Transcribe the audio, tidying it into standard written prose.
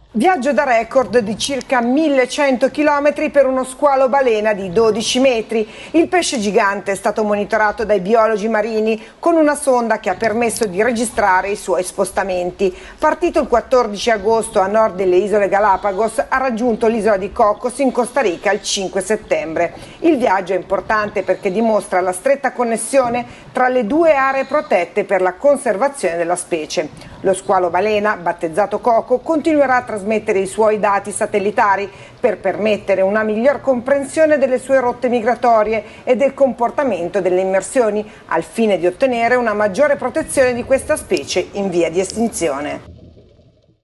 Viaggio da record di circa 1100 km per uno squalo balena di 12 metri. Il pesce gigante è stato monitorato dai biologi marini con una sonda che ha permesso di registrare i suoi spostamenti. Partito il 14 agosto a nord delle isole Galapagos, ha raggiunto l'isola di Cocos in Costa Rica il 5 settembre. Il viaggio è importante perché dimostra la stretta connessione tra le due aree protette per la conservazione della specie. Lo squalo balena, battezzato Coco, continuerà a trasmettere i suoi dati satellitari per permettere una miglior comprensione delle sue rotte migratorie e del comportamento delle immersioni, al fine di ottenere una maggiore protezione di questa specie in via di estinzione.